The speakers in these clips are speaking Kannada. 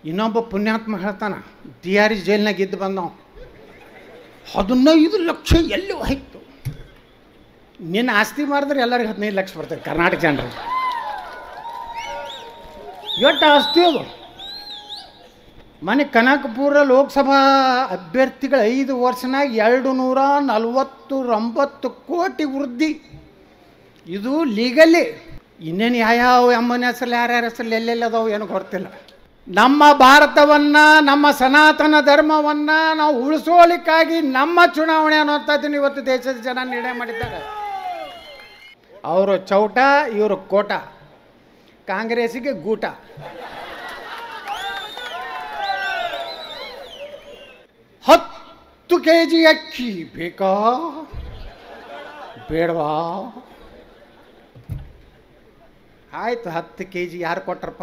ಇನ್ನೊಬ್ಬ ಪುಣ್ಯಾತ್ಮ ಹೇಳ್ತಾನೆ, ತಿಹಾರಿ ಜೈಲ್ನಾಗ ಇದ್ದು ಬಂದವ, 15 ಲಕ್ಷ ಎಲ್ಲಿ ಹೋಯ್ತು. ನಿನ್ನ ಆಸ್ತಿ ಮಾರಿದ್ರೆ ಎಲ್ಲರಿಗೆ 15 ಲಕ್ಷ ಬರ್ತದೆ ಕರ್ನಾಟಕ ಜನರಿಗೆ. ಎಷ್ಟು ಆಸ್ತಿ ಅದು. ಮನೆ ಕನಕಪುರ ಲೋಕಸಭಾ ಅಭ್ಯರ್ಥಿಗಳು 5 ವರ್ಷನಾಗ 249 ಕೋಟಿ ವೃದ್ಧಿ. ಇದು ಲೀಗಲಿ. ಇನ್ನೇನು ಯಾವ್ಯಾವ ಅಮ್ಮನ ಹೆಸರಲ್ಲಿ ಯಾರ್ಯಾರ ಹೆಸರಲ್ಲಿ ಎಲ್ಲೆಲ್ಲಿ ಅದಾವು ಏನೋ ಗೊತ್ತಿಲ್ಲ. ನಮ್ಮ ಭಾರತವನ್ನು, ನಮ್ಮ ಸನಾತನ ಧರ್ಮವನ್ನು ನಾವು ಉಳಿಸೋಲಿಕ್ಕಾಗಿ ನಮ್ಮ ಚುನಾವಣೆ ಅನ್ನೋಂಥದ್ದನ್ನು ಇವತ್ತು ದೇಶದ ಜನ ನಿರ್ಣಯ ಮಾಡಿದ್ದಾರೆ. ಅವರು ಚೌಟ, ಇವರು ಕೋಟ, ಕಾಂಗ್ರೆಸ್ಸಿಗೆ ಗೂಟ. ಹತ್ತು kg ಅಕ್ಕಿ ಬೇಕಾ ಬೇಡವಾ? ಆಯ್ತು, 10 kg ಯಾರು ಕೊಟ್ರಪ್ಪ?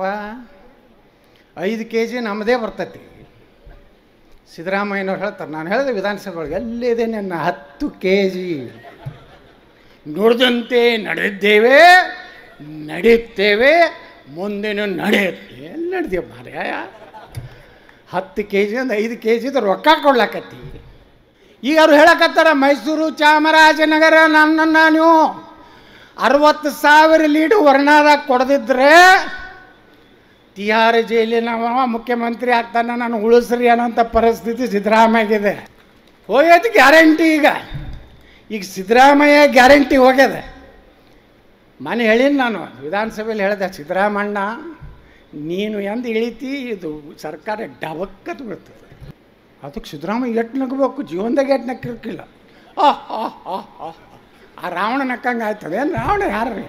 5 kg ನಮ್ಮದೇ ಬರ್ತೈತಿ. ಸಿದ್ದರಾಮಯ್ಯನವ್ರು ಹೇಳ್ತಾರೆ, ನಾನು ಹೇಳಿದೆ ವಿಧಾನಸಭೆ ಒಳಗೆ, ಎಲ್ಲಿದೆ ನನ್ನ 10 kg? ನುಡಿದಂತೆ ನಡೆದಿದ್ದೇವೆ, ನಡೆಯುತ್ತೇವೆ, ಮುಂದೇನು ನಡೆಯುತ್ತೆ. ಎಲ್ಲಿ ನಡೆದೇವ ಮಾರ್ಯಾಯ? 10 kg ಅಂದ್ರೆ 5 kg ರೊಕ್ಕ ಕೊಡ್ಲಾಕತ್ತಿ. ಈಗ ಅವ್ರು ಹೇಳಕತ್ತಾರ, ಮೈಸೂರು ಚಾಮರಾಜನಗರ ನನ್ನನ್ನು ನೀವು 60,000 ಲೀಡ್ ವರ್ಣದಾಗ ಕೊಡದಿದ್ರೆ ತಿಹಾರ ಜೈಲಿನವ ಮುಖ್ಯಮಂತ್ರಿ ಆಗ್ತಾನೆ, ನಾನು ಉಳಿಸ್ರಿ ಅನ್ನೋಂಥ ಪರಿಸ್ಥಿತಿ ಸಿದ್ದರಾಮಯ್ಯಗಿದೆ. ಹೋಗ್ಯದ ಗ್ಯಾರಂಟಿ. ಈಗ ಸಿದ್ದರಾಮಯ್ಯ ಗ್ಯಾರಂಟಿ ಹೋಗ್ಯದ. ಮನೆ ಹೇಳೀನಿ ನಾನು, ವಿಧಾನಸಭೆಯಲ್ಲಿ ಹೇಳಿದೆ, ಸಿದ್ದರಾಮಣ್ಣ ನೀನು ಎಂದು ಇಳಿತಿ ಇದು ಸರ್ಕಾರ ಡಬಕ್ಕತ್ ಬರ್ತದೆ. ಅದಕ್ಕೆ ಸಿದ್ದರಾಮಯ್ಯ ಎಟ್ಟು ನಗಬೇಕು, ಜೀವನದಾಗ ಎಟ್ಟು ನಕ್ಕಿರ್ಕಿಲ್ಲ. ಆ ರಾವಣ ನಕ್ಕಂಗೆ ಆಯ್ತದೆ. ಏನು ರಾವಣ ಯಾರ್ರಿ?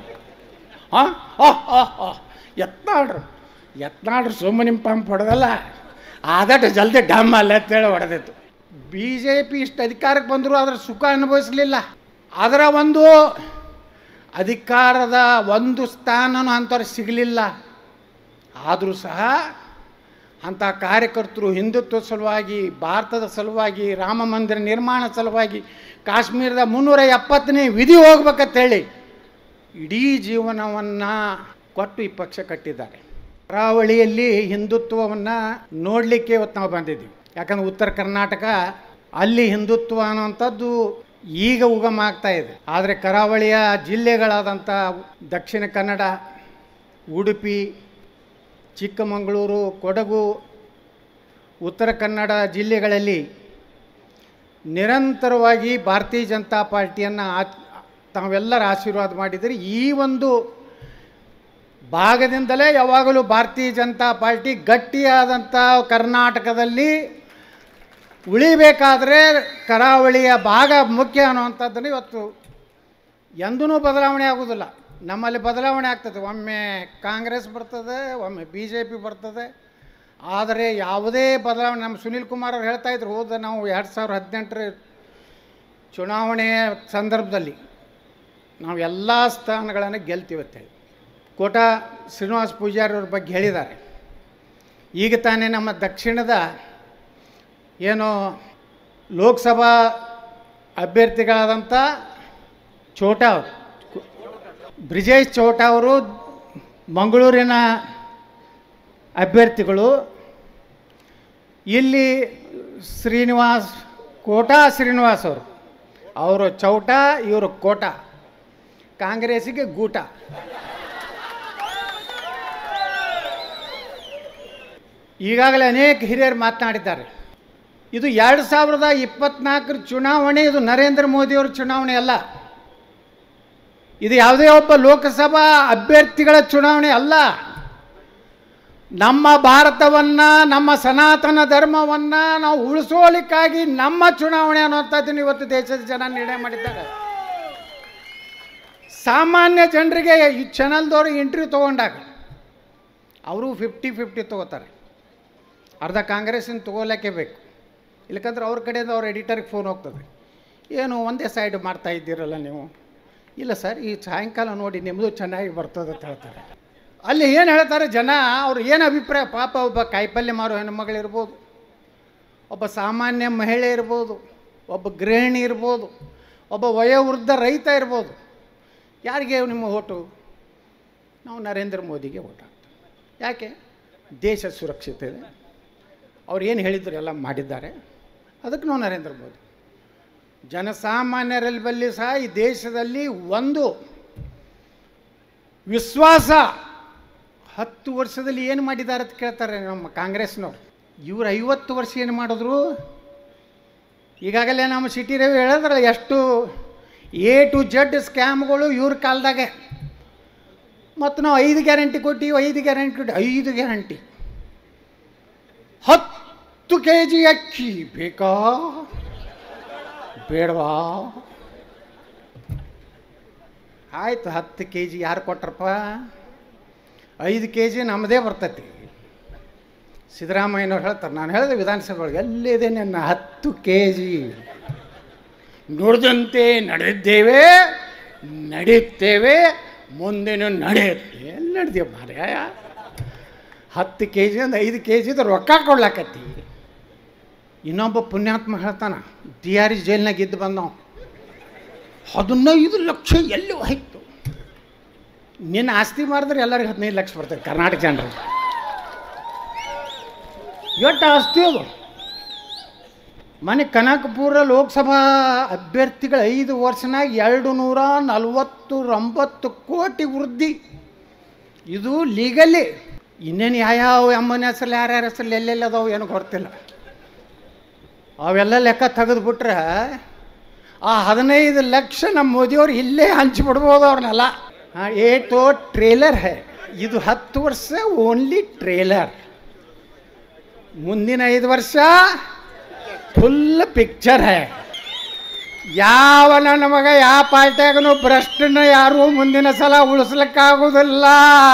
ಯತ್ನಾಡ್ರು ಸುಮ್ಮನೆ ಪಂಪ್ ಹೊಡೆದಲ್ಲ, ಆದಟ್ಟು ಜಲ್ದಿ ಡಮ್ ಅಲ್ಲ ಅಂತೇಳಿ ಹೊಡೆದಿತ್ತು. BJP ಇಷ್ಟು ಅಧಿಕಾರಕ್ಕೆ ಬಂದರೂ ಅದರ ಸುಖ ಅನುಭವಿಸಲಿಲ್ಲ. ಅದರ ಒಂದು ಅಧಿಕಾರದ ಒಂದು ಸ್ಥಾನನೂ ಅಂಥವ್ರಿಗೆ ಸಿಗಲಿಲ್ಲ. ಆದರೂ ಸಹ ಅಂಥ ಕಾರ್ಯಕರ್ತರು ಹಿಂದುತ್ವ ಸಲುವಾಗಿ, ಭಾರತದ ಸಲುವಾಗಿ, ರಾಮ ಮಂದಿರ ನಿರ್ಮಾಣ ಸಲುವಾಗಿ, ಕಾಶ್ಮೀರದ 370ನೇ ವಿಧಿ ಹೋಗ್ಬೇಕಂತೇಳಿ ಇಡೀ ಜೀವನವನ್ನು ಕೊಟ್ಟು ಈ ಪಕ್ಷ ಕಟ್ಟಿದ್ದಾರೆ. ಕರಾವಳಿಯಲ್ಲಿ ಹಿಂದುತ್ವವನ್ನು ನೋಡಲಿಕ್ಕೆ ಇವತ್ತು ನಾವು ಬಂದಿದ್ದೀವಿ. ಯಾಕಂದರೆ ಉತ್ತರ ಕರ್ನಾಟಕ ಅಲ್ಲಿ ಹಿಂದುತ್ವ ಅನ್ನುವಂಥದ್ದು ಈಗ ಉಗಮ ಆಗ್ತಾ ಇದೆ. ಆದರೆ ಕರಾವಳಿಯ ಜಿಲ್ಲೆಗಳಾದಂಥ ದಕ್ಷಿಣ ಕನ್ನಡ, ಉಡುಪಿ, ಚಿಕ್ಕಮಗಳೂರು, ಕೊಡಗು, ಉತ್ತರ ಕನ್ನಡ ಜಿಲ್ಲೆಗಳಲ್ಲಿ ನಿರಂತರವಾಗಿ ಭಾರತೀಯ ಜನತಾ ಪಾರ್ಟಿಯನ್ನು ತಾವೆಲ್ಲರ ಆಶೀರ್ವಾದ ಮಾಡಿದರೆ ಈ ಒಂದು ಭಾಗದಿಂದಲೇ ಯಾವಾಗಲೂ ಭಾರತೀಯ ಜನತಾ ಪಾರ್ಟಿ ಗಟ್ಟಿಯಾದಂಥ ಕರ್ನಾಟಕದಲ್ಲಿ ಉಳಿಬೇಕಾದರೆ ಕರಾವಳಿಯ ಭಾಗ ಮುಖ್ಯ ಅನ್ನುವಂಥದ್ದನ್ನು ಇವತ್ತು ಎಂದೂ ಬದಲಾವಣೆ ಆಗೋದಿಲ್ಲ. ನಮ್ಮಲ್ಲಿ ಬದಲಾವಣೆ ಆಗ್ತದೆ, ಒಮ್ಮೆ ಕಾಂಗ್ರೆಸ್ ಬರ್ತದೆ, ಒಮ್ಮೆ BJP ಬರ್ತದೆ. ಆದರೆ ಯಾವುದೇ ಬದಲಾವಣೆ, ನಮ್ಮ ಸುನೀಲ್ ಕುಮಾರ್ ಅವ್ರು ಹೇಳ್ತಾಯಿದ್ರು, ಹೋದ ನಾವು 2018ರ ಚುನಾವಣೆಯ ಸಂದರ್ಭದಲ್ಲಿ ನಾವು ಎಲ್ಲ ಸ್ಥಾನಗಳನ್ನು ಗೆಲ್ತೀವತ್ತೇಳಿ ಕೋಟಾ ಶ್ರೀನಿವಾಸ ಪೂಜಾರಿ ಅವ್ರ ಬಗ್ಗೆ ಹೇಳಿದ್ದಾರೆ. ಈಗ ತಾನೇ ನಮ್ಮ ದಕ್ಷಿಣದ ಏನು ಲೋಕಸಭಾ ಅಭ್ಯರ್ಥಿಗಳಾದಂಥ ಚೋಟಾ ಅವರು, ಬ್ರಿಜೇಶ್ ಚೌಟಾ ಅವರು ಮಂಗಳೂರಿನ ಅಭ್ಯರ್ಥಿಗಳು. ಇಲ್ಲಿ ಕೋಟಾ ಶ್ರೀನಿವಾಸ್ ಅವರು ಚೌಟಾ, ಇವರು ಕೋಟ, ಕಾಂಗ್ರೆಸ್ಸಿಗೆ ಗೂಟ. ಈಗಾಗಲೇ ಅನೇಕ ಹಿರಿಯರು ಮಾತನಾಡಿದ್ದಾರೆ. ಇದು 2024 ಚುನಾವಣೆ, ಇದು ನರೇಂದ್ರ ಮೋದಿಯವರ ಚುನಾವಣೆ ಅಲ್ಲ. ಇದು ಯಾವುದೇ ಒಬ್ಬ ಲೋಕಸಭಾ ಅಭ್ಯರ್ಥಿಗಳ ಚುನಾವಣೆ ಅಲ್ಲ. ನಮ್ಮ ಭಾರತವನ್ನು, ನಮ್ಮ ಸನಾತನ ಧರ್ಮವನ್ನು ನಾವು ಉಳಿಸೋಲಿಕ್ಕಾಗಿ ನಮ್ಮ ಚುನಾವಣೆ ಅನ್ನೋಂಥದ್ದನ್ನು ಇವತ್ತು ದೇಶದ ಜನ ನಿರ್ಣಯ ಮಾಡಿದ್ದಾರೆ. ಸಾಮಾನ್ಯ ಜನರಿಗೆ ಈ ಚಾನಲ್ದವರು ಇಂಟರ್ವ್ಯೂ ತೊಗೊಂಡಾಗ ಅವರು 50-50 ತೊಗೋತಾರೆ. ಅರ್ಧ ಕಾಂಗ್ರೆಸ್ಸಿನ ತೊಗೊಳಕ್ಕೆ ಬೇಕು, ಇಲ್ಲಕಂದ್ರೆ ಅವ್ರ ಕಡೆಯಿಂದ ಅವ್ರ ಎಡಿಟರ್ಗೆ ಫೋನ್ ಹೋಗ್ತದೆ, ಏನು ಒಂದೇ ಸೈಡ್ ಮಾಡ್ತಾ ಇದ್ದೀರಲ್ಲ ನೀವು. ಇಲ್ಲ ಸರ್, ಈ ಸಾಯಂಕಾಲ ನೋಡಿ ನಿಮ್ಮದು ಚೆನ್ನಾಗಿ ಬರ್ತದೆ ಅಂತ ಹೇಳ್ತಾರೆ. ಅಲ್ಲಿ ಏನು ಹೇಳ್ತಾರೆ ಜನ, ಅವ್ರು ಏನು ಅಭಿಪ್ರಾಯ? ಪಾಪ ಒಬ್ಬ ಕಾಯಿಪಲ್ಯ ಮಾರೋ ಹೆಣ್ಮಗಳಿರ್ಬೋದು, ಒಬ್ಬ ಸಾಮಾನ್ಯ ಮಹಿಳೆ ಇರ್ಬೋದು, ಒಬ್ಬ ಗೃಹಿಣಿ ಇರ್ಬೋದು, ಒಬ್ಬ ವಯೋವೃದ್ಧ ರೈತ ಇರ್ಬೋದು. ಯಾರಿಗೆ ನಿಮ್ಮ ಓಟು? ನಾವು ನರೇಂದ್ರ ಮೋದಿಗೆ ಓಟ್ ಹಾಕ್ತೀವಿ. ಯಾಕೆ? ದೇಶ ಸುರಕ್ಷಿತ ಇದೆ, ಅವ್ರು ಏನು ಹೇಳಿದ್ರು ಎಲ್ಲ ಮಾಡಿದ್ದಾರೆ. ಅದಕ್ಕೆ ನಾವು ನರೇಂದ್ರ ಮೋದಿ. ಜನಸಾಮಾನ್ಯರಲ್ಲಿ ಬಲ್ಲಿ ಸಹ ಈ ದೇಶದಲ್ಲಿ ಒಂದು ವಿಶ್ವಾಸ 10 ವರ್ಷದಲ್ಲಿ ಏನು ಮಾಡಿದ್ದಾರೆ ಅಂತ ಕೇಳ್ತಾರೆ ನಮ್ಮ ಕಾಂಗ್ರೆಸ್ನವ್ರು. ಇವ್ರು 50 ವರ್ಷ ಏನು ಮಾಡಿದ್ರು? ಈಗಾಗಲೇ ನಮ್ಮ ಸಿಟಿ ರವಿ ಹೇಳಿದ್ರೆ ಎಷ್ಟು A to Z ಸ್ಕ್ಯಾಮ್ಗಳು ಇವ್ರ ಕಾಲದಾಗೆ. ಮತ್ತು ನಾವು 5 ಗ್ಯಾರಂಟಿ ಕೊಟ್ಟಿವಿ, 5 ಗ್ಯಾರಂಟಿ ಕೊಟ್ಟು 5 ಗ್ಯಾರಂಟಿ 10 kg ಅಕ್ಕಿ ಬೇಕಾ ಬೇಡವಾ? ಆಯ್ತು, 10 kg ಯಾರು ಕೊಟ್ರಪ್ಪ? 5 kg ನಮ್ಮದೇ ಬರ್ತೈತಿ. ಸಿದ್ದರಾಮಯ್ಯನವ್ರು ಹೇಳ್ತಾರೆ, ನಾನು ಹೇಳಿದೆ ವಿಧಾನಸಭೆ ಒಳಗೆ, ಎಲ್ಲಿದೆ ನನ್ನ 10 kg? ನುಡಿದಂತೆ ನಡೆದಿದ್ದೇವೆ, ನಡೆಯುತ್ತೇವೆ, ಮುಂದೇನು ನಡೆಯುತ್ತೆ. ಎಲ್ಲಿ ನಡೆದೇವು ಮಾರ್ಯಾಯ? 10 kg ಒಂದು 5 kg ರೊಕ್ಕ ಕೊಡ್ಲಾಕತ್ತಿ. ಇನ್ನೊಬ್ಬ ಪುಣ್ಯಾತ್ಮ ಹೇಳ್ತಾನೆ, DRS ಜೈಲ್ನಾಗ ಇದ್ದು ಬಂದವ, 15 ಲಕ್ಷ ಎಲ್ಲಿ ಹೋಯ್ತು? ನಿನ್ನ ಆಸ್ತಿ ಮಾಡಿದ್ರೆ ಎಲ್ಲರಿಗೆ 15 ಲಕ್ಷ ಬರ್ತದೆ ಕರ್ನಾಟಕ ಜನರಿಗೆ. ಎಷ್ಟು ಆಸ್ತಿ ಅದು? ಮನೆ ಕನಕಪುರ ಲೋಕಸಭಾ ಅಭ್ಯರ್ಥಿಗಳ 5 ವರ್ಷನಾಗ 249 ಕೋಟಿ ವೃದ್ಧಿ. ಇದು ಲೀಗಲಿ. ಇನ್ನೇನು ಯಾವ್ಯಾವ ಅಮ್ಮನ ಹೆಸರಲ್ಲಿ ಯಾರ್ಯಾರ ಹೆಸರಲ್ಲಿ ಎಲ್ಲೆಲ್ಲ ಅದಾವು ಏನೂ ಗೊತ್ತಿಲ್ಲ. ಅವೆಲ್ಲ ಲೆಕ್ಕ ತೆಗೆದುಬಿಟ್ರೆ ಆ 15 ಲಕ್ಷ ನಮ್ಮ ಮೋದಿಯವ್ರು ಇಲ್ಲೇ ಹಂಚಿಬಿಡ್ಬೋದು ಅವ್ರನ್ನೆಲ್ಲ. ಏಟೋ ಟ್ರೇಲರ್ ಹೇ ಇದು. 10 ವರ್ಷ ಓನ್ಲಿ ಟ್ರೇಲರ್. ಮುಂದಿನ 5 ವರ್ಷ ಫುಲ್ ಪಿಕ್ಚರ್ ಹೇ. ಯಾವ ನನ್ನ ಮಗ ಯಾವ ಪಾರ್ಟಿಯಾಗೂ ಭ್ರಷ್ಟನ ಯಾರು ಮುಂದಿನ ಸಲ ಉಳಿಸ್ಲಿಕ್ಕಾಗೋದಿಲ್ಲ.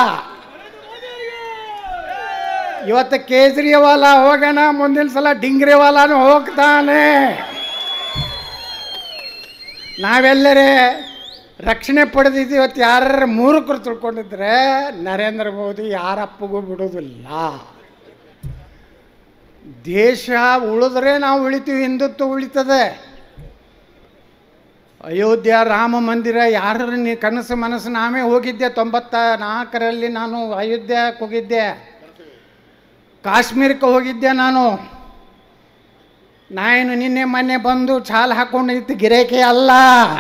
ಇವತ್ತು ಕೇಜ್ರಿವಾಲ ಹೋಗೋಣ, ಮುಂದಿನ ಸಲ ಡಿಂಗ್ರಿವಾಲಾನು ಹೋಗ್ತಾನೆ. ನಾವೆಲ್ಲರೇ ರಕ್ಷಣೆ ಪಡೆದಿದ್ದು ಇವತ್ತು ಯಾರ ಮೂರ್ಖರು ತಿಳ್ಕೊಂಡಿದ್ರೆ ನರೇಂದ್ರ ಮೋದಿ ಯಾರಪ್ಪಗೂ ಬಿಡೋದಿಲ್ಲ. ದೇಶ ಉಳಿದ್ರೆ ನಾವು ಉಳಿತೀವಿ, ಹಿಂದುತ್ವ ಉಳಿತದೆ. ಅಯೋಧ್ಯ ರಾಮ ಮಂದಿರ ಯಾರ ಕನಸು ಮನಸ್ಸು ನಾವೇ ಹೋಗಿದ್ದೆ. 94ರಲ್ಲಿ ನಾನು ಅಯೋಧ್ಯಕ್ಕೆ ಹೋಗಿದ್ದೆ, ಕಾಶ್ಮೀರಕ್ಕೆ ಹೋಗಿದ್ದೆ. ನಾನು ನಿನ್ನೆ ಮೊನ್ನೆ ಬಂದು ಚಾಲ್ ಹಾಕ್ಕೊಂಡು ನಿಂತು ಗಿರೇಕೆ ಅಲ್ಲ.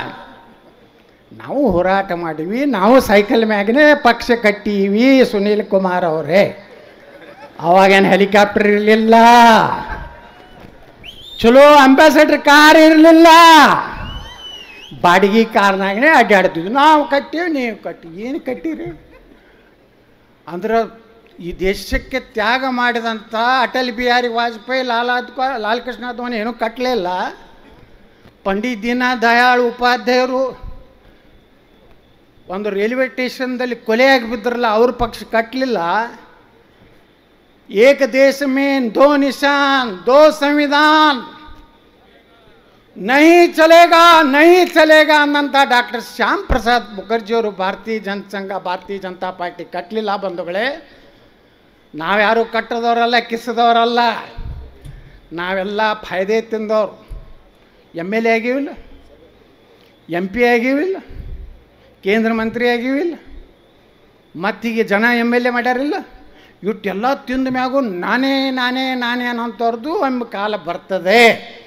ನಾವು ಹೋರಾಟ ಮಾಡೀವಿ, ನಾವು ಸೈಕಲ್ ಮ್ಯಾಗನೇ ಪಕ್ಷ ಕಟ್ಟೀವಿ. ಸುನೀಲ್ ಕುಮಾರ್ ಅವರೇ, ಅವಾಗೇನು ಹೆಲಿಕಾಪ್ಟರ್ ಇರಲಿಲ್ಲ, ಚಲೋ ಅಂಬಾಸಡರ್ ಕಾರ್ ಇರಲಿಲ್ಲ, ಬಾಡಿಗೆ ಕಾರ್ನಾಗೇ ಅಡ್ಡಾಡ್ತಿದ್ವಿ. ನಾವು ಕಟ್ಟೀವಿ, ನೀವು ಕಟ್ಟಿ. ಏನು ಕಟ್ಟೀರಿ ಅಂದ್ರೆ ಈ ದೇಶಕ್ಕೆ ತ್ಯಾಗ ಮಾಡಿದಂಥ ಅಟಲ್ ಬಿಹಾರಿ ವಾಜಪೇಯಿ, ಲಾಲ್ ಕೃಷ್ಣ ಅದ್ವಾನಿ ಏನೂ ಕಟ್ಟಲಿಲ್ಲ. ಪಂಡಿತ್ ದೀನ ದಯಾಳ್ ಉಪಾಧ್ಯಾಯರು ಒಂದು ರೈಲ್ವೆ ಸ್ಟೇಷನ್ದಲ್ಲಿ ಕೊಲೆಯಾಗಿ ಬಿದ್ದರಲ್ಲ, ಅವ್ರ ಪಕ್ಷ ಕಟ್ಟಲಿಲ್ಲ. ಏಕ ದೇಶ ಮೇನ್ ದೋ ನಿಶಾನ್ ದೋ ಸಂವಿಧಾನ್ ನಹೀ ಚಲೇಗಾ ನಹೀ ಚಲೇಗಾ ಅನ್ನಂಥ ಡಾಕ್ಟರ್ ಶ್ಯಾಮ್ ಪ್ರಸಾದ್ ಮುಖರ್ಜಿಯವರು ಭಾರತೀಯ ಜನಸಂಘ, ಭಾರತೀಯ ಜನತಾ ಪಾರ್ಟಿ ಕಟ್ಟಲಿಲ್ಲ. ಬಂಧುಗಳೇ, ನಾವ್ಯಾರು ಕಟ್ಟದವರಲ್ಲ, ಕಿಸದವರಲ್ಲ. ನಾವೆಲ್ಲ ಫಾಯ್ದೆ ತಿಂದವರು. MLA ಆಗಿವಿಲ್ಲ, MP ಆಗಿವಿಲ್ಲ, ಕೇಂದ್ರ ಮಂತ್ರಿ ಆಗಿವಿಲ್ಲ, ಮತ್ತೀಗ ಜನ MLA ಮಾಡ್ಯಾರಿಲ್ಲ. ಇಟ್ಟೆಲ್ಲ ತಿಂದ ಮ್ಯಾಗೂ ನಾನೇ ನಾನೇ ನಾನೇ ಅನ್ನೋಂಥವ್ರದ್ದು ಎಂಬ ಕಾಲ ಬರ್ತದೆ.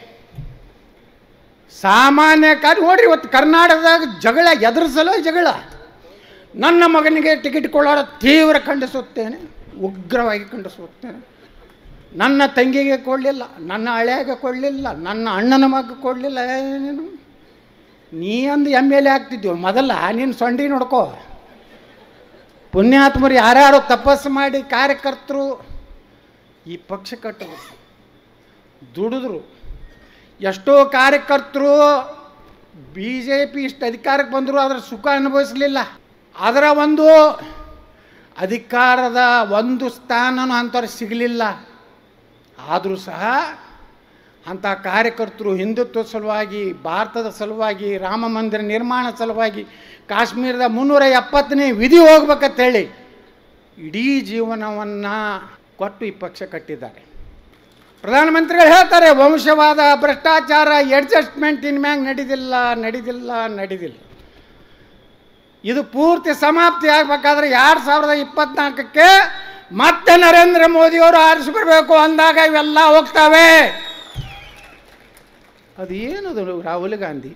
ಸಾಮಾನ್ಯ ಕಾಲ ನೋಡ್ರಿ, ಇವತ್ತು ಕರ್ನಾಟಕದಾಗ ಜಗಳ ಎದುರಿಸಲು ಜಗಳ. ನನ್ನ ಮಗನಿಗೆ ಟಿಕೆಟ್ ಕೊಳ್ಳೋಣ ತೀವ್ರ ಖಂಡಿಸುತ್ತೇನೆ, ಉಗ್ರವಾಗಿ ಖಂಡಿಸುತ್ತೇನೆ. ನನ್ನ ತಂಗಿಗೆ ಕೊಡಲಿಲ್ಲ, ನನ್ನ ಹಳೆಯಾಗೆ ಕೊಡಲಿಲ್ಲ, ನನ್ನ ಅಣ್ಣನ ಮಗ ಕೊಡಲಿಲ್ಲ. ಏನೇನು ನೀ ಅಂದು MLA ಆಗ್ತಿದ್ವಿ ಮೊದಲ. ನೀನು ಸೊಂಡಿ ನೋಡ್ಕೋ. ಪುಣ್ಯಾತ್ಮರು ಯಾರ್ಯಾರು ತಪಸ್ಸು ಮಾಡಿ ಕಾರ್ಯಕರ್ತರು ಈ ಪಕ್ಷ ಕಟ್ಟರು, ದುಡಿದ್ರು. ಎಷ್ಟೋ ಕಾರ್ಯಕರ್ತರು BJP ಇಷ್ಟು ಅಧಿಕಾರಕ್ಕೆ ಬಂದರು, ಅದರ ಸುಖ ಅನುಭವಿಸಲಿಲ್ಲ. ಅದರ ಒಂದು ಅಧಿಕಾರದ ಒಂದು ಸ್ಥಾನನೂ ಅಂಥವ್ರಿಗೆ ಸಿಗಲಿಲ್ಲ. ಆದರೂ ಸಹ ಅಂಥ ಕಾರ್ಯಕರ್ತರು ಹಿಂದುತ್ವ ಸಲುವಾಗಿ, ಭಾರತದ ಸಲುವಾಗಿ, ರಾಮ ಮಂದಿರ ನಿರ್ಮಾಣ ಸಲುವಾಗಿ, ಕಾಶ್ಮೀರದ 370ನೇ ವಿಧಿ ಹೋಗ್ಬೇಕಂತೇಳಿ ಇಡೀ ಜೀವನವನ್ನು ಕೊಟ್ಟು ಈ ಪಕ್ಷ ಕಟ್ಟಿದ್ದಾರೆ. ಪ್ರಧಾನಮಂತ್ರಿಗಳು ಹೇಳ್ತಾರೆ, ವಂಶವಾದ, ಭ್ರಷ್ಟಾಚಾರ, ಅಡ್ಜಸ್ಟ್ಮೆಂಟ್ ಇನ್ಮ್ಯಾಗ ನಡೆದಿಲ್ಲ. ಇದು ಪೂರ್ತಿ ಸಮಾಪ್ತಿ ಆಗಬೇಕಾದ್ರೆ 2024ಕ್ಕೆ ಮತ್ತೆ ನರೇಂದ್ರ ಮೋದಿಯವರು ಆರಿಸ್ಬರ್ಬೇಕು ಅಂದಾಗ ಇವೆಲ್ಲ ಹೋಗ್ತವೆ. ಅದೇನದು ರಾಹುಲ್ ಗಾಂಧಿ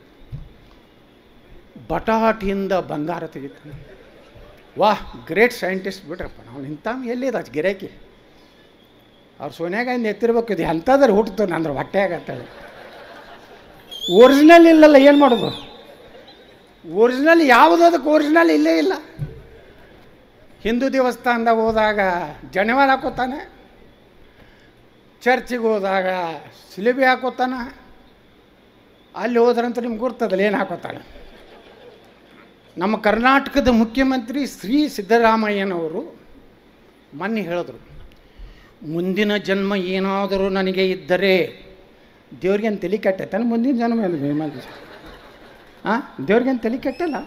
ಬಟಾಟಿಯಿಂದ ಬಂಗಾರ ತೆಗಿತಾನೆ. ವಾಹ್, ಗ್ರೇಟ್ ಸೈಂಟಿಸ್ಟ್ ಬಿಡ್ರಪ್ಪ. ನಾವು ನಿಂತ ಎಲ್ಲಿದ ಗಿರಾಕಿ ಅವ್ರು ಸೋನಿಯಾ ಗಾಂಧಿ ಎತ್ತಿರ್ಬೇಕು. ಇದು ಎಂಥದ್ರೆ ಹುಟ್ಟುತ್ತಾನೆ ಅಂದ್ರೆ ಹೊಟ್ಟೆ ಆಗತ್ತವೆ. ಒರಿಜಿನಲ್ ಇಲ್ಲಲ್ಲ, ಏನು ಮಾಡೋದು? ಒರಿಜಿನಲ್ ಯಾವುದಕ್ಕೆ ಒರಿಜಿನಲ್ ಇಲ್ಲೇ ಇಲ್ಲ. ಹಿಂದೂ ದೇವಸ್ಥಾನದಾಗ ಹೋದಾಗ ಜನಿವಾರ ಹಾಕೋತಾನೆ, ಚರ್ಚಿಗೆ ಹೋದಾಗ ಸಿಲಿಬಿ ಹಾಕೋತಾನೆ, ಅಲ್ಲಿ ಹೋದ್ರಂತ ನಿಮ್ಗೆ ಗುರ್ತದಲ್ಲ ಏನು ಹಾಕೋತಾಳೆ. ನಮ್ಮ ಕರ್ನಾಟಕದ ಮುಖ್ಯಮಂತ್ರಿ ಶ್ರೀ ಸಿದ್ದರಾಮಯ್ಯನವರು ಮೊನ್ನೆ ಹೇಳಿದ್ರು, ಮುಂದಿನ ಜನ್ಮ ಏನಾದರೂ ನನಗೆ ಇದ್ದರೆ ದೇವ್ರಿಗೇನು ತಲೆ ಕೆಟ್ಟೈತಾನೆ ಮುಂದಿನ ಜನ್ಮ ಏನು? ಹಾಂ, ದೇವ್ರಿಗೇನು ತಲೆ ಕೆಟ್ಟಲ್ಲ.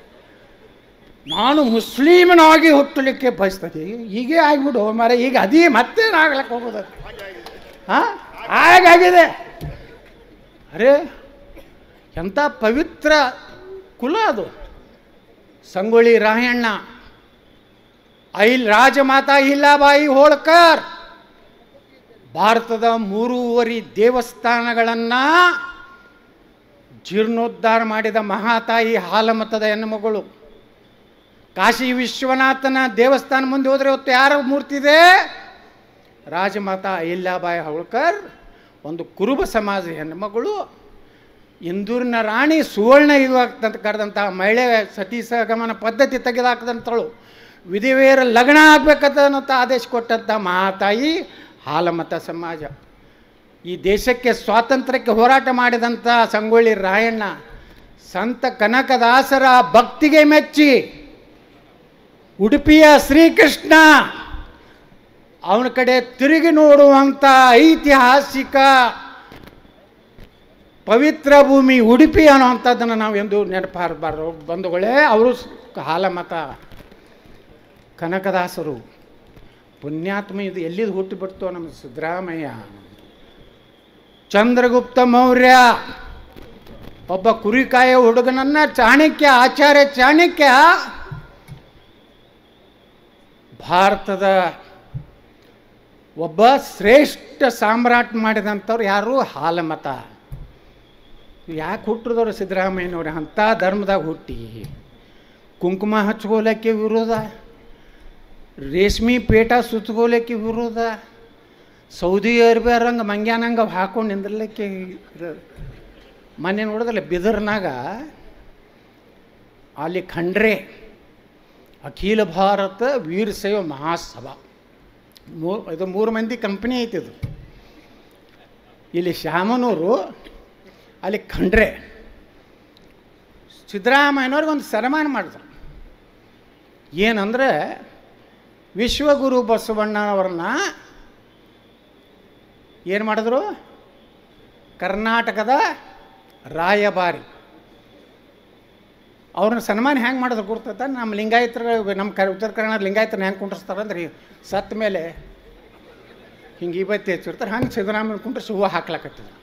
ನಾನು ಮುಸ್ಲಿಮನಾಗಿ ಹುಟ್ಟಲಿಕ್ಕೆ ಬಯಸ್ತದೆ. ಹೀಗೆ ಆಗಿಬಿಡು ಮಾರೆ, ಈಗ ಅದೇ ಮತ್ತೇನಾಗ್ಲಕ್ಕೆ ಹೋಗೋದು? ಹಾಂ, ಹಾಗಾಗಿದೆ. ಅರೇ ಎಂಥ ಪವಿತ್ರ ಕುಲ ಅದು. ಸಂಗೊಳ್ಳಿ ರಾಯಣ್ಣ, ರಾಜಮಾತಾ ಅಹಿಲ್ಯಾಬಾಯಿ ಹೋಳ್ಕರ್ ಭಾರತದ 3 ದೇವಸ್ಥಾನಗಳನ್ನು ಜೀರ್ಣೋದ್ಧಾರ ಮಾಡಿದ ಮಹಾತಾಯಿ ಹಾಲಮತದ ಹೆಣ್ಣುಮಗಳು. ಕಾಶಿ ವಿಶ್ವನಾಥನ ದೇವಸ್ಥಾನ ಮುಂದೆ ಹೋದರೆ ಇವತ್ತು ಯಾರ ಮೂರ್ತಿ ಇದೆ? ರಾಜಮಾತಾ ಅಹಿಲ್ಯಾಬಾಯಿ ಹೋಳ್ಕರ್, ಒಂದು ಕುರುಬ ಸಮಾಜ ಹೆಣ್ಣುಮಗಳು. ಇಂದೂರಿನ ರಾಣಿ ಸುವರ್ಣ ಯುಗ ಅಂತ ಕರೆದಂಥ ಮಹಿಳೆ ಸತಿ ಸಹಗಮನ ಪದ್ಧತಿ ತೆಗೆದುಹಾಕಿದಂಥಳು. ವಿಧವೆಯರ ಲಗ್ನ ಆಗಬೇಕಂತ ಆದೇಶ ಕೊಟ್ಟಂಥ ಮಹಾತಾಯಿ ಹಾಲಮತ ಸಮಾಜ. ಈ ದೇಶಕ್ಕೆ ಸ್ವಾತಂತ್ರ್ಯಕ್ಕೆ ಹೋರಾಟ ಮಾಡಿದಂಥ ಸಂಗೊಳ್ಳಿ ರಾಯಣ್ಣ ಸಂತ ಕನಕದಾಸರ ಭಕ್ತಿಗೆ ಮೆಚ್ಚಿ ಉಡುಪಿಯ ಶ್ರೀಕೃಷ್ಣ ಅವನ ಕಡೆ ತಿರುಗಿ ನೋಡುವಂಥ ಐತಿಹಾಸಿಕ ಪವಿತ್ರ ಭೂಮಿ ಉಡುಪಿ ಅನ್ನೋವಂಥದ್ದನ್ನು ನಾವು ಎಂದು ನೆನಪಾರಬಾರ್ದು ಬಂಧುಗಳೇ. ಅವರು ಹಾಲಮತ ಕನಕದಾಸರು ಪುಣ್ಯಾತ್ಮ. ಇದು ಎಲ್ಲಿದು ಹುಟ್ಟಿಬಿಡ್ತೋ ನಮ್ಮ ಸಿದ್ದರಾಮಯ್ಯ. ಚಂದ್ರಗುಪ್ತ ಮೌರ್ಯ ಒಬ್ಬ ಕುರಿಕಾಯ ಹುಡುಗನನ್ನ ಚಾಣಕ್ಯ, ಆಚಾರ್ಯ ಚಾಣಕ್ಯ ಭಾರತದ ಒಬ್ಬ ಶ್ರೇಷ್ಠ ಸಾಮ್ರಾಟ್ ಮಾಡಿದಂಥವ್ರು ಯಾರು? ಹಾಲಮತ. ಯಾಕೆ ಹುಟ್ಟಿದವರು ಸಿದ್ದರಾಮಯ್ಯನವ್ರು? ಅಂಥ ಧರ್ಮದಾಗ ಹುಟ್ಟಿ ಕುಂಕುಮ ಹಚ್ಕೋಲಿಕ್ಕೆ ವಿರೋಧ, ರೇಷ್ಮೆ ಪೇಟ ಸುತ್ತಗೋಲಿಕ್ಕೆ ವಿರೋಧ, ಸೌದಿ ಅರೇಬಿಯಾರಂಗೆ ಮಂಗ್ಯಾನಂಗೆ ಹಾಕೊಂಡು ನಿಂದಿರ್ಲಿಕ್ಕೆ. ಮೊನ್ನೆ ನೋಡಿದ್ರೆ ಬಿದರ್ನಾಗ ಅಲ್ಲಿ ಖಂಡ್ರೆ ಅಖಿಲ ಭಾರತ ವೀರಶೈವ ಮಹಾಸಭಾ, ಇದು 3 ಮಂದಿ ಕಂಪ್ನಿ ಐತಿದು. ಇಲ್ಲಿ ಶಾಮನೂರು, ಅಲ್ಲಿ ಖಂಡ್ರೆ. ಸಿದ್ದರಾಮಯ್ಯನವ್ರಿಗೆ ಒಂದು ಸನ್ಮಾನ ಮಾಡಿದ್ರು. ಏನಂದರೆ ವಿಶ್ವಗುರು ಬಸವಣ್ಣನವ್ರನ್ನ ಏನು ಮಾಡಿದ್ರು? ಕರ್ನಾಟಕದ ರಾಯಭಾರಿ. ಅವ್ರನ್ನ ಸನ್ಮಾನ ಹೆಂಗೆ ಮಾಡಿದ್ರು ಗುರ್ತೈತೆ? ನಮ್ಮ ಲಿಂಗಾಯತರು, ನಮ್ಮ ಉತ್ತರ ಕನ್ನಡ ಲಿಂಗಾಯತರನ್ನ ಹೆಂಗೆ ಕುಂಡ್ರಿಸ್ತಾರೆ ಅಂದ್ರೆ, ಸತ್ತ ಮೇಲೆ ಹಿಂಗೆ ಇವತ್ತು ಹೆಚ್ಚಿರ್ತಾರೆ, ಹಂಗೆ ಸಿದ್ದರಾಮಯ್ಯ ಕುಂಡ್ರಿಸಿ ಹೂವು ಹಾಕ್ಲಕತ್ತಿದ್ರು.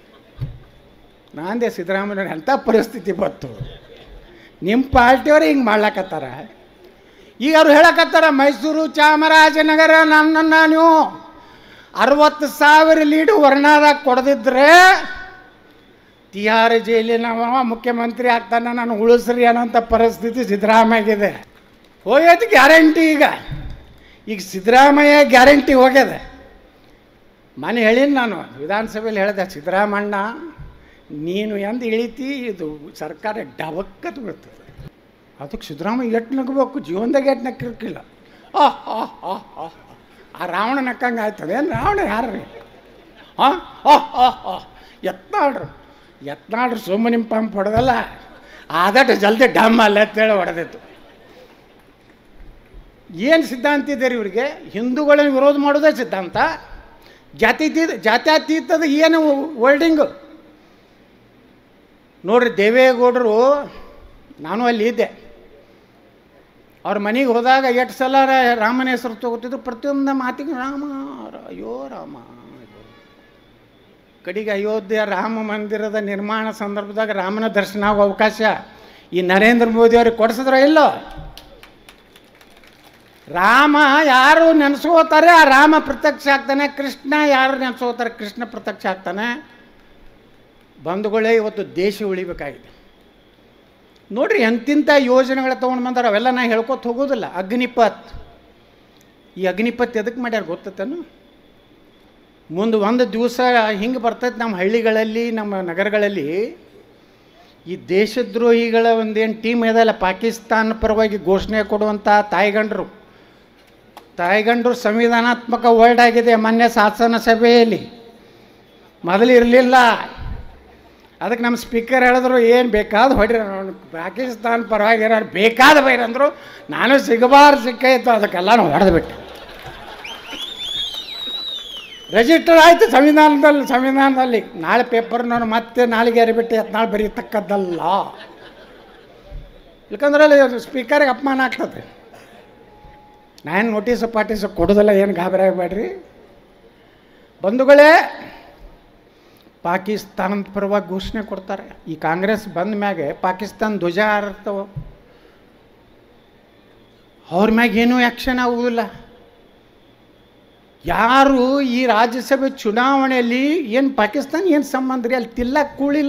ನಾಂದೇ ಸಿದ್ದರಾಮಯ್ಯವ್ರು ಎಂಥ ಪರಿಸ್ಥಿತಿ ಬಂತು, ನಿಮ್ಮ ಪಾರ್ಟಿಯವ್ರು ಹಿಂಗೆ ಮಾಡ್ಲಕತ್ತಾರ. ಈಗ ಅವ್ರು ಹೇಳಕತ್ತಾರ, ಮೈಸೂರು ಚಾಮರಾಜನಗರ ನನ್ನನ್ನು ನೀವು 60,000 ಲೀಡ್ ವರ್ಣದಾಗ ಕೊಡದಿದ್ರೆ ತಿಹಾರ್ ಜೈಲಿನ ಮುಖ್ಯಮಂತ್ರಿ ಆಗ್ತಾನೆ, ನಾನು ಉಳಿಸ್ರಿ ಅನ್ನೋಂಥ ಪರಿಸ್ಥಿತಿ ಸಿದ್ದರಾಮಯ್ಯಗಿದೆ. ಹೋಗ್ಯದ ಗ್ಯಾರಂಟಿ. ಈಗ ಸಿದ್ದರಾಮಯ್ಯ ಗ್ಯಾರಂಟಿ ಹೋಗ್ಯದ. ಮನೆ ಹೇಳೀನಿ ನಾನು, ವಿಧಾನಸಭೆಯಲ್ಲಿ ಹೇಳಿದೆ, ಸಿದ್ದರಾಮಣ್ಣ ನೀನು ಎಂದು ಇಳಿತಿ ಇದು ಸರ್ಕಾರ ಡಬಕ್ಕತ್ತು ಬೀಳ್ತದೆ. ಅದಕ್ಕೆ ಸಿದ್ದರಾಮಯ್ಯ ಎಟ್ಟು ನಗಬೇಕು, ಜೀವನದಾಗ ಎಟ್ಟು ನಕ್ಕಿರ್ಕಿಲ್ಲ. ಆ ರಾವಣ ನಕ್ಕಂಗೆ ಆಯ್ತದೆ. ಏನು ರಾವಣ ಯಾರ್ರಿ? ಎತ್ನಾಡ್ರು ಸುಮ್ಮನೆ ನಿಮ್ಮ ಪಂಪ್ ಹೊಡೆದಲ್ಲ, ಆದಟ್ಟು ಜಲ್ದಿ ಡಮ್ ಅಲ್ಲ ಅಂತೇಳಿ ಹೊಡೆದಿತ್ತು. ಏನು ಸಿದ್ಧಾಂತ ಇದೆ ರೀ ಇವ್ರಿಗೆ? ಹಿಂದೂಗಳನ್ನು ವಿರೋಧ ಮಾಡೋದೇ ಸಿದ್ಧಾಂತ. ಜಾತ್ಯತೀತದ ಏನು ವರ್ಡಿಂಗು ನೋಡ್ರಿ. ದೇವೇಗೌಡರು, ನಾನು ಅಲ್ಲಿ ಇದ್ದೆ, ಅವ್ರ ಮನೆಗೆ ಹೋದಾಗ ಎಷ್ಟು ಸಲ ರಾಮನ ಹೆಸರು ತಗೋತಿದ್ರು. ಪ್ರತಿಯೊಂದು ಮಾತಿಗೆ ರಾಮ, ಅಯ್ಯೋ ರಾಮ. ಕಡೆಗೆ ಅಯೋಧ್ಯೆ ರಾಮ ಮಂದಿರದ ನಿರ್ಮಾಣ ಸಂದರ್ಭದಾಗ ರಾಮನ ದರ್ಶನ ಆಗೋ ಅವಕಾಶ ಈ ನರೇಂದ್ರ ಮೋದಿ ಅವ್ರಿಗೆ ಕೊಡಿಸಿದ್ರ ಇಲ್ಲೋ? ರಾಮ ಯಾರು ನೆನೆಸ್ಕೋತಾರೆ ಆ ರಾಮ ಪ್ರತ್ಯಕ್ಷ ಆಗ್ತಾನೆ, ಕೃಷ್ಣ ಯಾರು ನೆನೆಸ್ಕೋತಾರೆ ಕೃಷ್ಣ ಪ್ರತ್ಯಕ್ಷ ಆಗ್ತಾನೆ. ಬಂಧುಗಳೇ, ಇವತ್ತು ದೇಶ ಉಳಿಬೇಕಾಗಿದೆ. ನೋಡ್ರಿ ಎಂತಿಂಥ ಯೋಜನೆಗಳ ತೊಗೊಂಡು ಬಂದಾರ, ಅವೆಲ್ಲ ನಾ ಹೇಳ್ಕೊತ ಹೋಗೋದಿಲ್ಲ. ಅಗ್ನಿಪಥ್, ಈ ಅಗ್ನಿಪಥ್ ಎದಕ್ಕೆ ಮಾಡ್ಯಾರ ಗೊತ್ತೇನು? ಮುಂದೆ ಒಂದು ದಿವಸ ಹಿಂಗೆ ಬರ್ತೈತೆ ನಮ್ಮ ಹಳ್ಳಿಗಳಲ್ಲಿ, ನಮ್ಮ ನಗರಗಳಲ್ಲಿ ಈ ದೇಶದ್ರೋಹಿಗಳ ಒಂದೇನು ಟೀಮ್ ಇದಲ್ಲ, ಪಾಕಿಸ್ತಾನ ಪರವಾಗಿ ಘೋಷಣೆ ಕೊಡುವಂಥ ತಾಯಿಗಂಡರು ಸಂವಿಧಾನಾತ್ಮಕ ವರ್ಡ್ ಆಗಿದೆ ಮೊನ್ನೆ ಶಾಸನ ಸಭೆಯಲ್ಲಿ, ಮೊದಲು ಇರಲಿಲ್ಲ. ಅದಕ್ಕೆ ನಮ್ಮ ಸ್ಪೀಕರ್ ಹೇಳಿದ್ರು ಏನು ಬೇಕಾದ ಹೊಡ್ರಿ, ಪಾಕಿಸ್ತಾನ ಪರವಾಗಿರೋ ಬೇಕಾದ ಬೈರಂದರು. ನಾನು ಸಿಕ್ಕಾಯಿತು, ಅದಕ್ಕೆಲ್ಲ ನಾವು ಹೊಡೆದ್ಬಿಟ್ಟೆ. ರಿಜಿಸ್ಟರ್ ಆಯಿತು ಸಂವಿಧಾನದಲ್ಲಿ. ನಾಳೆ ಪೇಪರ್ ನಾನು ಮತ್ತೆ ನಾಳೆಗೆ ಅರಿಬಿಟ್ಟು ನಾಳೆ ಬರೀತಕ್ಕದ್ದಲ್ಲ, ಯಾಕಂದ್ರೆ ಅಲ್ಲಿ ಸ್ಪೀಕರ್ಗೆ ಅಪಮಾನ ಆಗ್ತದೆ. ನಾನು ನೋಟಿಸು ಕೊಡೋದಿಲ್ಲ, ಏನು ಗಾಬರಿ ಆಗಬೇಡ್ರಿ ಬಂಧುಗಳೇ. ಪಾಕಿಸ್ತಾನದ ಪರವಾಗಿ ಘೋಷಣೆ ಕೊಡ್ತಾರೆ. ಈ ಕಾಂಗ್ರೆಸ್ ಬಂದ ಮ್ಯಾಗೆ ಪಾಕಿಸ್ತಾನ ಧ್ವಜ ಹಾರ್ತವೆ, ಅವ್ರ ಮ್ಯಾಗ ಏನೂ ಆ್ಯಕ್ಷನ್ ಆಗುವುದಿಲ್ಲ. ಯಾರು ಈ ರಾಜ್ಯಸಭೆ ಚುನಾವಣೆಯಲ್ಲಿ ಏನು ಪಾಕಿಸ್ತಾನ ಏನು ಸಂಬಂಧ ರೀ? ಅಲ್ಲಿ ತಿಲ್ಲಕ್ಕೆ ಕೂಳಿಲ್ಲ.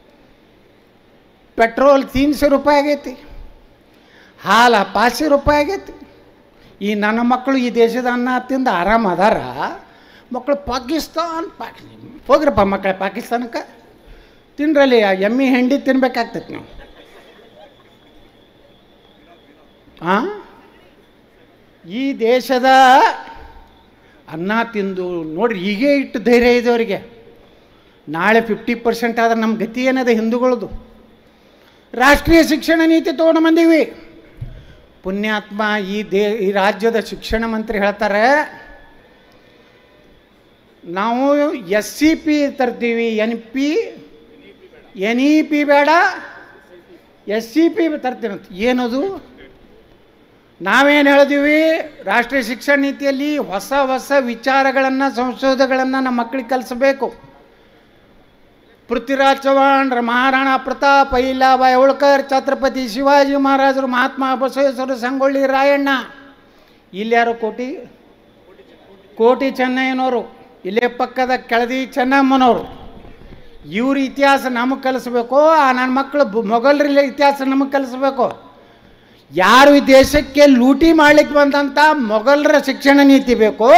ಪೆಟ್ರೋಲ್ 300 ರೂಪಾಯಿ ಆಗೈತಿ, ಹಾಲು 500 ರೂಪಾಯಿ ಆಗೈತಿ. ಈ ನನ್ನ ಮಕ್ಕಳು ಈ ದೇಶದ ಅನ್ನ ತಿಂದು ಆರಾಮ ಅದಾರ. ಮಕ್ಕಳು ಹೋಗ್ರಪ್ಪ ಮಕ್ಕಳ ಪಾಕಿಸ್ತಾನಕ್ಕೆ ತಿನ್ರಲ್ಲಿ, ಎಮ್ಮೆ ಹೆಂಡಿ ತಿನ್ಬೇಕಾಗ್ತೈತಿ ನಾವು. ಈ ದೇಶದ ಅನ್ನ ತಿಂದು ನೋಡ್ರಿ, ಹೀಗೆ ಇಟ್ಟು ಧೈರ್ಯ ಇದೆ ಅವರಿಗೆ. ನಾಳೆ 50% ಆದ್ರೆ ನಮ್ಮ ಗತಿ ಏನದ ಹಿಂದೂಗಳದು. ರಾಷ್ಟ್ರೀಯ ಶಿಕ್ಷಣ ನೀತಿ ತೊಗೊಂಡು ಬಂದೀವಿ. ಪುಣ್ಯಾತ್ಮ ಈ ರಾಜ್ಯದ ಶಿಕ್ಷಣ ಮಂತ್ರಿ ಹೇಳ್ತಾರೆ, ನಾವು SCP ತರ್ತೀವಿ, NEP ಬೇಡ SCP ತರ್ತೀನಂತ. ಏನದು? ನಾವೇನು ಹೇಳಿದೀವಿ? ರಾಷ್ಟ್ರೀಯ ಶಿಕ್ಷಣ ನೀತಿಯಲ್ಲಿ ಹೊಸ ವಿಚಾರಗಳನ್ನು, ಸಂಶೋಧನೆಗಳನ್ನು ನಮ್ಮ ಮಕ್ಕಳಿಗೆ ಕಲಿಸಬೇಕು. ಪೃಥ್ವಿರಾಜ್ ಚೌಹಾಣ್, ಮಹಾರಾಣಾ ಪ್ರತಾಪ್, ಅಹಿಲ್ಯಾಬಾಯಿ ಹೋಳ್ಕರ್, ಛತ್ರಪತಿ ಶಿವಾಜಿ ಮಹಾರಾಜರು, ಮಹಾತ್ಮ ಬಸವೇಶ್ವರ, ಸಂಗೊಳ್ಳಿ ರಾಯಣ್ಣ, ಇಲ್ಯಾರು ಕೋಟಿ ಚೆನ್ನಯ್ಯನವರು, ಇಲ್ಲೇ ಪಕ್ಕದ ಕೆಳದಿ ಚೆನ್ನಮ್ಮನವರು, ಇವ್ರ ಇತಿಹಾಸ ನಮಗೆ ಕಲಿಸ್ಬೇಕು. ನನ್ನ ಮಕ್ಕಳು ಮೊಘಲರ ಇತಿಹಾಸ ನಮಗೆ ಕಲಿಸ್ಬೇಕು. ಯಾರು ಈ ದೇಶಕ್ಕೆ ಲೂಟಿ ಮಾಡಲಿಕ್ಕೆ ಬಂದಂಥ ಮೊಘಲರ ಶಿಕ್ಷಣ ನೀತಿ ಬೇಕು.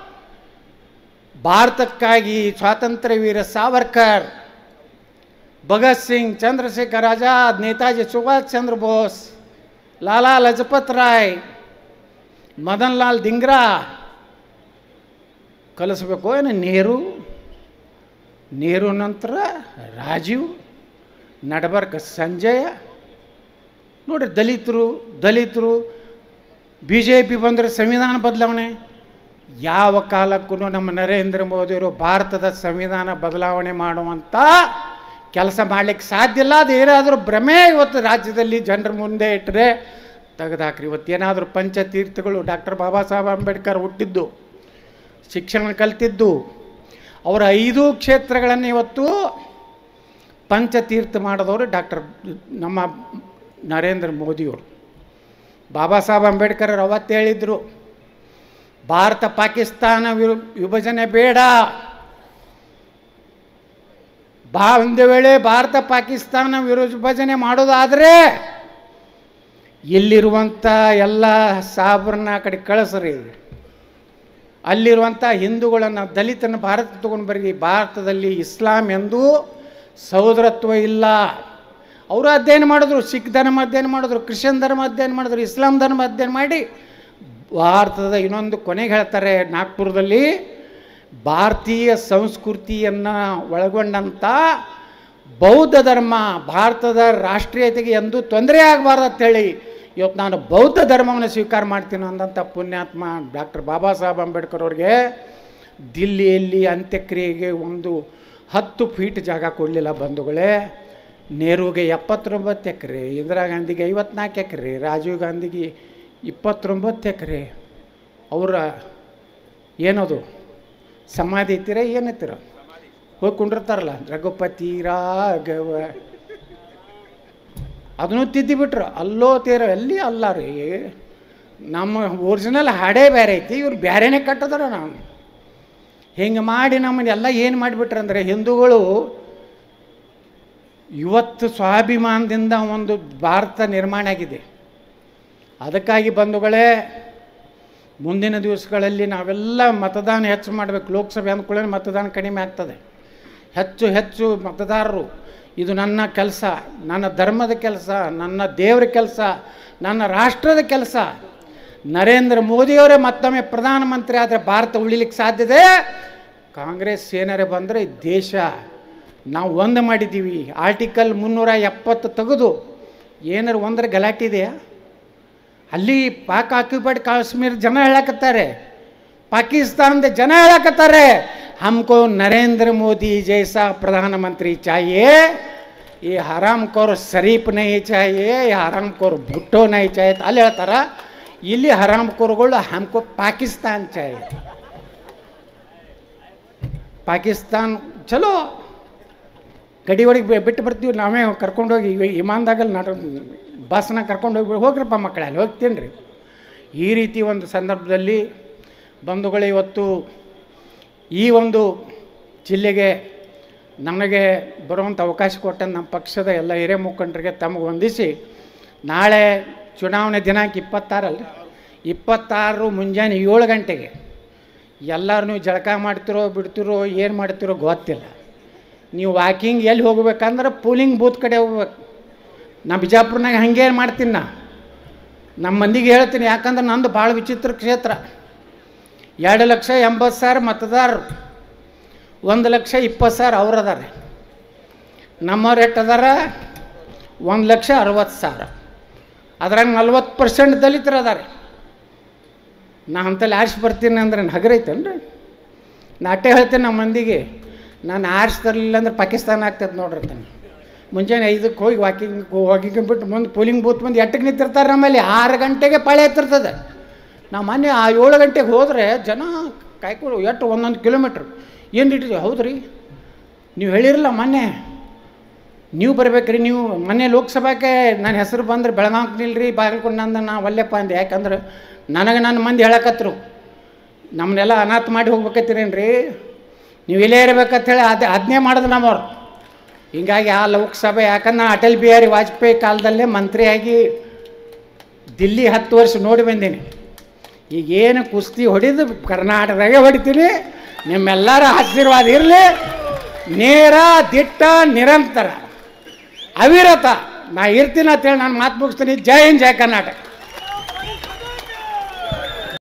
ಭಾರತಕ್ಕಾಗಿ ಸ್ವಾತಂತ್ರ್ಯ ವೀರ ಸಾವರ್ಕರ್, ಭಗತ್ ಸಿಂಗ್, ಚಂದ್ರಶೇಖರ್ ಆಜಾದ್, ನೇತಾಜಿ ಸುಭಾಷ್ ಚಂದ್ರ ಬೋಸ್, ಲಾಲಾ ಲಜಪತ್ ರಾಯ್, ಮದನ್ ಲಾಲ್ ಧಿಂಗ್ರಾ ಕಲಿಸ್ಬೇಕು. ಏನು ನೆಹರು ನಂತರ ರಾಜೀವ್, ನಡಬರ್ಕ ಸಂಜಯ. ನೋಡಿರಿ, ದಲಿತರು BJP ಬಂದರೆ ಸಂವಿಧಾನ ಬದಲಾವಣೆ. ಯಾವ ಕಾಲಕ್ಕೂ ನಮ್ಮ ನರೇಂದ್ರ ಮೋದಿಯವರು ಭಾರತದ ಸಂವಿಧಾನ ಬದಲಾವಣೆ ಮಾಡುವಂಥ ಕೆಲಸ ಮಾಡಲಿಕ್ಕೆ ಸಾಧ್ಯ ಇಲ್ಲ. ಅದು ಏನಾದರೂ ಭ್ರಮೆ ಇವತ್ತು ರಾಜ್ಯದಲ್ಲಿ ಜನರ ಮುಂದೆ ಇಟ್ಟರೆ ತೆಗೆದಾಕ್ರಿ. ಇವತ್ತೇನಾದರೂ ಪಂಚತೀರ್ಥಗಳು, ಡಾಕ್ಟರ್ ಬಾಬಾ ಸಾಹೇಬ್ ಅಂಬೇಡ್ಕರ್ ಹುಟ್ಟಿದ್ದು, ಶಿಕ್ಷಣ ಕಲ್ತಿದ್ದು, ಅವರ 5 ಕ್ಷೇತ್ರಗಳನ್ನು ಇವತ್ತು ಪಂಚತೀರ್ಥ ಮಾಡಿದವರು ನಮ್ಮ ನರೇಂದ್ರ ಮೋದಿಯವರು. ಬಾಬಾ ಸಾಹೇಬ್ ಅಂಬೇಡ್ಕರ್ ಅವತ್ತು ಹೇಳಿದರು, ಭಾರತ ಪಾಕಿಸ್ತಾನ ವಿಭಜನೆ ಬೇಡ. ಒಂದು ವೇಳೆ ಭಾರತ ಪಾಕಿಸ್ತಾನ ವಿಭಜನೆ ಮಾಡೋದಾದರೆ ಇಲ್ಲಿರುವಂಥ ಎಲ್ಲ ಸಾಬ್ರನ್ನ ಆ ಕಡೆ ಕಳಿಸ್ರಿ, ಅಲ್ಲಿರುವಂಥ ಹಿಂದೂಗಳನ್ನು, ದಲಿತನ ಭಾರತ ತೊಗೊಂಡು ಬರ್ರಿ. ಭಾರತದಲ್ಲಿ ಇಸ್ಲಾಂ ಎಂದೂ ಸಹೋದರತ್ವ ಇಲ್ಲ. ಅವರು ಅಧ್ಯಯನ ಮಾಡಿದ್ರು, ಸಿಖ್ ಧರ್ಮ ಅಧ್ಯಯನ ಮಾಡಿದ್ರು, ಕ್ರಿಶ್ಚಿಯನ್ ಧರ್ಮ ಅಧ್ಯಯನ ಮಾಡಿದ್ರು, ಇಸ್ಲಾಂ ಧರ್ಮ ಅಧ್ಯಯನ ಮಾಡಿ ಭಾರತದ ಇನ್ನೊಂದು ಕೊನೆಗೆ ಹೇಳ್ತಾರೆ, ನಾಗ್ಪುರದಲ್ಲಿ ಭಾರತೀಯ ಸಂಸ್ಕೃತಿಯನ್ನು ಒಳಗೊಂಡಂಥ ಬೌದ್ಧ ಧರ್ಮ ಭಾರತದ ರಾಷ್ಟ್ರೀಯತೆಗೆ ಎಂದೂ ತೊಂದರೆ ಆಗಬಾರ್ದು ಅಂತೇಳಿ ಇವತ್ತು ನಾನು ಬೌದ್ಧ ಧರ್ಮವನ್ನು ಸ್ವೀಕಾರ ಮಾಡ್ತೀನಿ ಅಂದಂಥ ಪುಣ್ಯಾತ್ಮ ಡಾಕ್ಟರ್ ಬಾಬಾ ಸಾಹೇಬ್ ಅಂಬೇಡ್ಕರ್ ಅವ್ರಿಗೆ ದಿಲ್ಲಿಯಲ್ಲಿ ಅಂತ್ಯಕ್ರಿಯೆಗೆ ಒಂದು 10 ಫೀಟ್ ಜಾಗ ಕೊಡಲಿಲ್ಲ ಬಂಧುಗಳೇ. ನೆಹರುಗೆ 79 ಎಕರೆ, ಇಂದಿರಾ ಗಾಂಧಿಗೆ 54 ಎಕರೆ, ರಾಜೀವ್ ಗಾಂಧಿಗೆ 29 ಎಕರೆ. ಅವರ ಏನದು ಸಮಾಧಿ ಐತಿರ ಏನೈತಿರ ಹೋಗಿ ಕುಂಡಿರ್ತಾರಲ್ಲ, ರಘುಪತಿ ರಾಘವ, ಅದನ್ನು ತಿದ್ದಿಬಿಟ್ರು. ಅಲ್ಲೋ ತೀರ ಎಲ್ಲಿ ಅಲ್ಲ ರೀ, ನಮ್ಮ ಒರಿಜಿನಲ್ ಹಾಡೇ ಬೇರೆ ಐತಿ, ಇವ್ರು ಬೇರೆನೇ ಕಟ್ಟದಾರ. ನಾವು ಹಿಂಗೆ ಮಾಡಿ ನಮ್ಮನ್ನೆಲ್ಲ ಏನು ಮಾಡಿಬಿಟ್ರಂದ್ರೆ ಹಿಂದೂಗಳು ಇವತ್ತು ಸ್ವಾಭಿಮಾನದಿಂದ ಒಂದು ಭಾರತ ನಿರ್ಮಾಣ ಆಗಿದೆ. ಅದಕ್ಕಾಗಿ ಬಂಧುಗಳೇ, ಮುಂದಿನ ದಿವಸಗಳಲ್ಲಿ ನಾವೆಲ್ಲ ಮತದಾನ ಹೆಚ್ಚು ಮಾಡಬೇಕು. ಲೋಕಸಭೆ ಅಂದ್ಕೊಳ್ಳಿ ಮತದಾನ ಕಡಿಮೆ ಆಗ್ತದೆ. ಹೆಚ್ಚು ಹೆಚ್ಚು ಮತದಾರರು, ಇದು ನನ್ನ ಕೆಲಸ, ನನ್ನ ಧರ್ಮದ ಕೆಲಸ, ನನ್ನ ದೇವರ ಕೆಲಸ, ನನ್ನ ರಾಷ್ಟ್ರದ ಕೆಲಸ. ನರೇಂದ್ರ ಮೋದಿಯವರೇ ಮತ್ತೊಮ್ಮೆ ಪ್ರಧಾನಮಂತ್ರಿ ಆದರೆ ಭಾರತ ಉಳಿಲಿಕ್ಕೆ ಸಾಧ್ಯತೆ. ಕಾಂಗ್ರೆಸ್ ಏನಾರೇ ಬಂದರೆ ದೇಶ ನಾವು ಒಂದು ಮಾಡಿದ್ದೀವಿ. ಆರ್ಟಿಕಲ್ 370 ತೆಗೆದು ಏನಾರು ಒಂದರ ಗಲಾಟೆ ಇದೆಯಾ? ಅಲ್ಲಿ ಪಾಕ್ ಆಕ್ಯುಪೈಡ್ ಕಾಶ್ಮೀರ ಜನ ಹೇಳಕತ್ತಾರೆ, ಪಾಕಿಸ್ತಾನದ ಜನ ಹೇಳಕತ್ತಾರೆ, हमको नरेंद्र मोदी जैसा प्रधानमंत्री चाहिए, ये हरामखोर शरीफ नहीं चाहिए, ये हरामखोर भुट्टो नहीं चाहिए. ಅಲ್ಲಿ ಹೇಳ್ತಾರ, ಇಲ್ಲಿ ಹರಾಮ್ಖೋರ್ಗಳು हमको ಪಾಕಿಸ್ತಾನ್ चाहिए. ಪಾಕಿಸ್ತಾನ್ ಚಲೋ ಗಡಿ ಒಳಗೆ ಬಿಟ್ಟು ಬರ್ತೀವಿ, ನಾವೇ ಕರ್ಕೊಂಡೋಗಿ ವಿಮಾನದಾಗಲ್ಲಿ ಬಸ್ನಾಗ ಕರ್ಕೊಂಡೋಗಿ ಹೋಗ್ರಪ್ಪ ಮಕ್ಕಳಲ್ಲಿ ಹೋಗ್ತೀನಿ ರೀ. ಈ ರೀತಿ ಒಂದು ಸಂದರ್ಭದಲ್ಲಿ ಬಂಧುಗಳು, ಇವತ್ತು ಈ ಒಂದು ಜಿಲ್ಲೆಗೆ ನಮಗೆ ಬರುವಂಥ ಅವಕಾಶ ಕೊಟ್ಟ ನಮ್ಮ ಪಕ್ಷದ ಎಲ್ಲ ಹಿರಿಯ ಮುಖಂಡರಿಗೆ ತಮಗೆ ವಂದಿಸಿ, ನಾಳೆ ಚುನಾವಣೆ ದಿನಾಂಕ 26 26 ಮುಂಜಾನೆ 7 ಗಂಟೆಗೆ ಎಲ್ಲರೂ ನೀವು ಜಳಕ ಮಾಡ್ತಿರೋ ಬಿಡ್ತಿರೋ ಏನು ಮಾಡ್ತಿರೋ ಗೊತ್ತಿಲ್ಲ. ನೀವು ವಾಕಿಂಗ್ ಎಲ್ಲಿ ಹೋಗ್ಬೇಕಂದ್ರೆ ಪೋಲಿಂಗ್ ಬೂತ್ ಕಡೆ ಹೋಗ್ಬೇಕು. ನಾ ಬಿಜಾಪುರನಾಗ ಹಂಗೇನು ಮಾಡ್ತೀನಿ, ನಮ್ಮ ಮಂದಿಗೆ ಹೇಳ್ತೀನಿ. ಯಾಕಂದ್ರೆ ನಂದು ಭಾಳ ವಿಚಿತ್ರ ಕ್ಷೇತ್ರ. 2,80,000 ಮತದಾರರು, 1,20,000 ಅವ್ರದಾರೆ. ನಮ್ಮವ್ರು ಎಷ್ಟು ಅದಾರ? 1,60,000. ಅದ್ರಾಗ 40% ದಲಿತರು ಅದಾರೆ. ನಾ ಅಂತಲ್ಲಿ ಆರಿಸಿ ಬರ್ತೀನಿ ಅಂದ್ರೆ ಹಗರ ಐತೇನ್ರಿ? ನಾಟೆ ಹೇಳ್ತೇನೆ ನಮ್ಮ ಮಂದಿಗೆ, ನಾನು ಆರಿಸಿ ತರಲಿಲ್ಲ ಅಂದ್ರೆ ಪಾಕಿಸ್ತಾನ ಆಗ್ತದೆ ನೋಡ್ರಿ. ತಾನೆ ಮುಂಜಾನೆ 5ಕ್ಕೆ ಹೋಗಿ ವಾಕಿಂಗ್ ಬಿಟ್ಟು ಮುಂದೆ ಪೋಲಿಂಗ್ ಬೂತ್ ಮುಂದೆ 8ಕ್ಕೆ ನಿಂತಿರ್ತಾರೆ. ನಮ್ಮಲ್ಲಿ 6 ಗಂಟೆಗೆ ಪಾಳೆ ಎತ್ತಿರ್ತದೆ. ನಾವು ಮೊನ್ನೆ 7 ಗಂಟೆಗೆ ಹೋದರೆ ಜನ ಕಾಯ್ಕೊಂಡು ಎಷ್ಟು 1 ಕಿಲೋಮೀಟ್ರ್ ಏನು ಇಟ್ಟಿದ್ದೀವಿ. ಹೌದು ರೀ, ನೀವು ಹೇಳಿರಲ್ಲ ಮೊನ್ನೆ, ನೀವು ಬರ್ಬೇಕ್ರಿ. ನೀವು ಮೊನ್ನೆ ಲೋಕಸಭಾಕ್ಕೆ ನನ್ನ ಹೆಸರು ಬಂದ್ರೆ ಬೆಳಗಾವಿಗೆ ನಿಲ್ರಿ ಬಾಗಲಕೋಟೆ ನಂದು ನಾ ಒಲ್ಲೆಪ್ಪ ಅಂದೆ. ಯಾಕಂದ್ರೆ ನನಗೆ ನನ್ನ ಮಂದಿ ಹೇಳಕತ್ರು, ನಮ್ಮನ್ನೆಲ್ಲ ಅನಾಥ ಮಾಡಿ ಹೋಗ್ಬೇಕತ್ತೀರೇನು ರೀ, ನೀವು ಇಲ್ಲೇ ಇರ್ಬೇಕಂತ ಹೇಳಿ ಅದನ್ನೇ ಮಾಡೋದು ನಮ್ಮವ್ರು. ಹೀಗಾಗಿ ಆ ಲೋಕಸಭೆ, ಯಾಕಂದ್ರೆ ನಾನು ಅಟಲ್ ಬಿಹಾರಿ ವಾಜಪೇಯಿ ಕಾಲದಲ್ಲೇ ಮಂತ್ರಿಯಾಗಿ ದಿಲ್ಲಿ 10 ವರ್ಷ ನೋಡಿ ಬಂದೀನಿ. ಈಗೇನು ಕುಸ್ತಿ ಹೊಡಿದು ಕರ್ನಾಟಕದಾಗೆ ಹೊಡಿತೀನಿ. ನಿಮ್ಮೆಲ್ಲರ ಆಶೀರ್ವಾದ ಇರಲಿ. ನೇರ, ದಿಟ್ಟ, ನಿರಂತರ, ಅವಿರತ ನಾ ಇರ್ತೀನಿ ಅಂತೇಳಿ ನಾನು ಮಾತು ಮುಗಿಸ್ತೀನಿ. ಜೈ ಹಿಂದ್, ಜೈ ಕರ್ನಾಟಕ.